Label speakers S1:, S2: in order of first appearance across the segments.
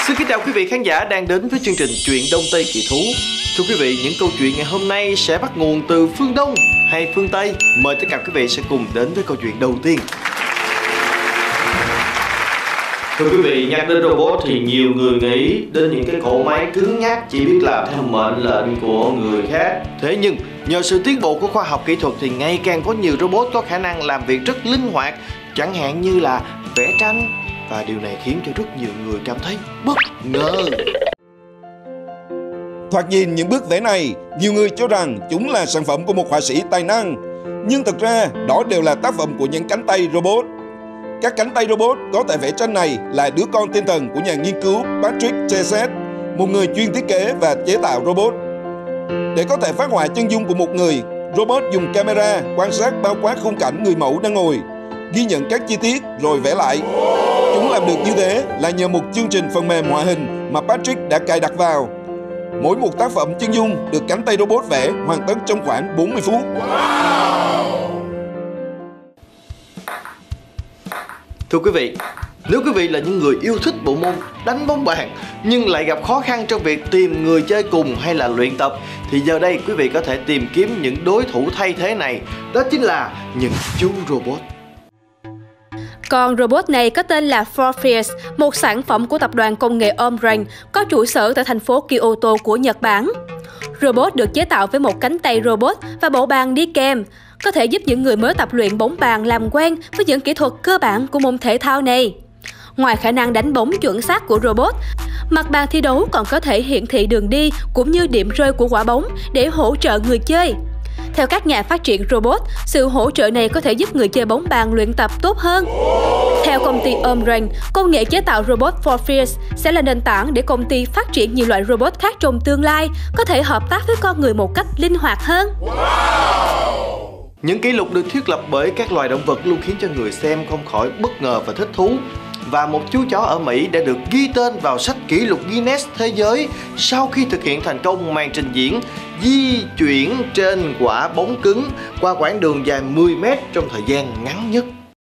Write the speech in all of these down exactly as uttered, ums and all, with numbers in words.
S1: Xin kính chào quý vị khán giả đang đến với chương trình Chuyện Đông Tây Kỳ Thú. Thưa quý vị, những câu chuyện ngày hôm nay sẽ bắt nguồn từ phương Đông hay phương Tây? Mời tất cả quý vị sẽ cùng đến với câu chuyện đầu tiên. Thưa quý vị, nhắc đến robot thì nhiều người nghĩ đến những cái cỗ máy cứng nhắc chỉ biết làm theo mệnh lệnh của người khác. Thế nhưng nhờ sự tiến bộ của khoa học kỹ thuật thì ngày càng có nhiều robot có khả năng làm việc rất linh hoạt, chẳng hạn như là vẽ tranh. Và điều này khiến cho rất nhiều người cảm thấy bất ngờ.
S2: Thoạt nhìn những bức vẽ này, nhiều người cho rằng chúng là sản phẩm của một họa sĩ tài năng. Nhưng thực ra, đó đều là tác phẩm của những cánh tay robot. Các cánh tay robot có thể vẽ tranh này là đứa con thiên thần của nhà nghiên cứu Patrick Chesset, một người chuyên thiết kế và chế tạo robot. Để có thể phác họa chân dung của một người, robot dùng camera quan sát bao quát khung cảnh người mẫu đang ngồi, ghi nhận các chi tiết rồi vẽ lại. Chúng làm được như thế là nhờ một chương trình phần mềm họa hình mà Patrick đã cài đặt vào. Mỗi một tác phẩm chân dung được cánh tay robot vẽ hoàn tất trong khoảng bốn mươi phút.
S1: Thưa quý vị, nếu quý vị là những người yêu thích bộ môn đánh bóng bàn nhưng lại gặp khó khăn trong việc tìm người chơi cùng hay là luyện tập, thì giờ đây quý vị có thể tìm kiếm những đối thủ thay thế này. Đó chính là những chú robot.
S3: Con robot này có tên là Morpheus, một sản phẩm của tập đoàn công nghệ Omron, có trụ sở tại thành phố Kyoto của Nhật Bản. Robot được chế tạo với một cánh tay robot và bộ bàn đi kèm, có thể giúp những người mới tập luyện bóng bàn làm quen với những kỹ thuật cơ bản của môn thể thao này. Ngoài khả năng đánh bóng chuẩn xác của robot, mặt bàn thi đấu còn có thể hiển thị đường đi cũng như điểm rơi của quả bóng để hỗ trợ người chơi. Theo các nhà phát triển robot, sự hỗ trợ này có thể giúp người chơi bóng bàn luyện tập tốt hơn. Theo công ty Omron, công nghệ chế tạo robot Morpheus sẽ là nền tảng để công ty phát triển nhiều loại robot khác trong tương lai, có thể hợp tác với con người một cách linh hoạt hơn.
S1: Những kỷ lục được thiết lập bởi các loài động vật luôn khiến cho người xem không khỏi bất ngờ và thích thú. Và một chú chó ở Mỹ đã được ghi tên vào sách kỷ lục Guinness thế giới sau khi thực hiện thành công màn trình diễn di chuyển trên quả bóng cứng qua quãng đường dài mười mét trong thời gian ngắn nhất.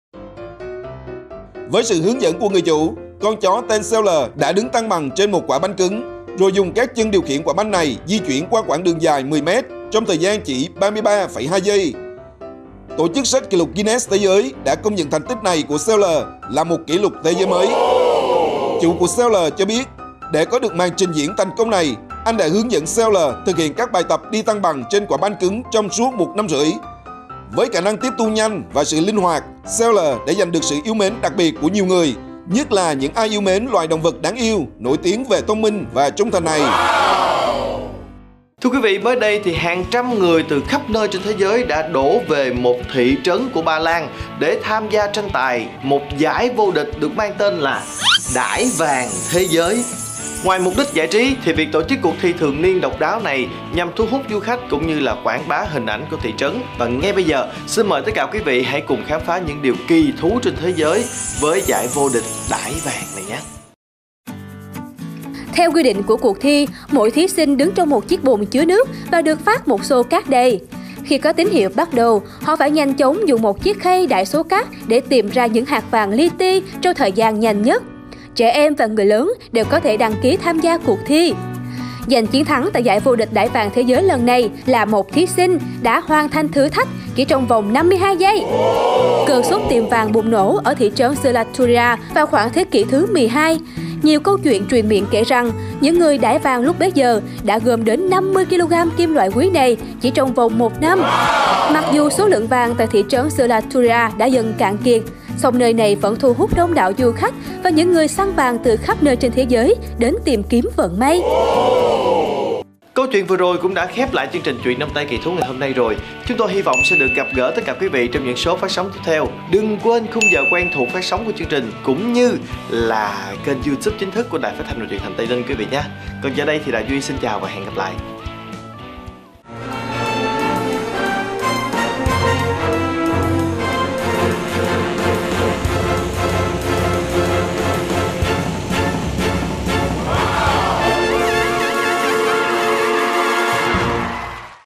S2: Với sự hướng dẫn của người chủ, con chó tên Seller đã đứng thăng bằng trên một quả bánh cứng, rồi dùng các chân điều khiển quả bánh này di chuyển qua quãng đường dài mười mét trong thời gian chỉ ba mươi ba phẩy hai giây. Tổ chức sách kỷ lục Guinness thế giới đã công nhận thành tích này của Seller là một kỷ lục thế giới mới. Chủ của Seller cho biết, để có được màn trình diễn thành công này, anh đã hướng dẫn Seller thực hiện các bài tập đi thăng bằng trên quả bánh cứng trong suốt một năm rưỡi. Với khả năng tiếp thu nhanh và sự linh hoạt, Seller đã giành được sự yêu mến đặc biệt của nhiều người, nhất là những ai yêu mến loài động vật đáng yêu, nổi tiếng về thông minh và trung thành này.
S1: Thưa quý vị, mới đây thì hàng trăm người từ khắp nơi trên thế giới đã đổ về một thị trấn của Ba Lan để tham gia tranh tài một giải vô địch được mang tên là Đãi Vàng Thế Giới. Ngoài mục đích giải trí thì việc tổ chức cuộc thi thường niên độc đáo này nhằm thu hút du khách cũng như là quảng bá hình ảnh của thị trấn. Và ngay bây giờ, xin mời tất cả quý vị hãy cùng khám phá những điều kỳ thú trên thế giới với giải vô địch Đãi Vàng này nhé.
S3: Theo quy định của cuộc thi, mỗi thí sinh đứng trong một chiếc bồn chứa nước và được phát một xô cát đầy. Khi có tín hiệu bắt đầu, họ phải nhanh chóng dùng một chiếc khay đãi số cát để tìm ra những hạt vàng li ti trong thời gian nhanh nhất. Trẻ em và người lớn đều có thể đăng ký tham gia cuộc thi. Giành chiến thắng tại giải vô địch Đãi Vàng Thế Giới lần này là một thí sinh đã hoàn thành thử thách chỉ trong vòng năm mươi hai giây. Cơn sốt tìm vàng bùng nổ ở thị trấn Selaturia vào khoảng thế kỷ thứ mười hai. Nhiều câu chuyện truyền miệng kể rằng những người đãi vàng lúc bấy giờ đã gom đến năm mươi ki lô gam kim loại quý này chỉ trong vòng một năm. Mặc dù số lượng vàng tại thị trấn Selaturia đã dần cạn kiệt, song nơi này vẫn thu hút đông đảo du khách và những người săn vàng từ khắp nơi trên thế giới đến tìm kiếm vận may.
S1: Câu chuyện vừa rồi cũng đã khép lại chương trình Chuyện Đông Tây Kỳ Thú ngày hôm nay rồi. Chúng tôi hy vọng sẽ được gặp gỡ tất cả quý vị trong những số phát sóng tiếp theo. Đừng quên khung giờ quen thuộc phát sóng của chương trình cũng như là kênh YouTube chính thức của Đài Phát thanh và Truyền hình Tây Ninh quý vị nhé. Còn giờ đây thì Đại Duy xin chào và hẹn gặp lại.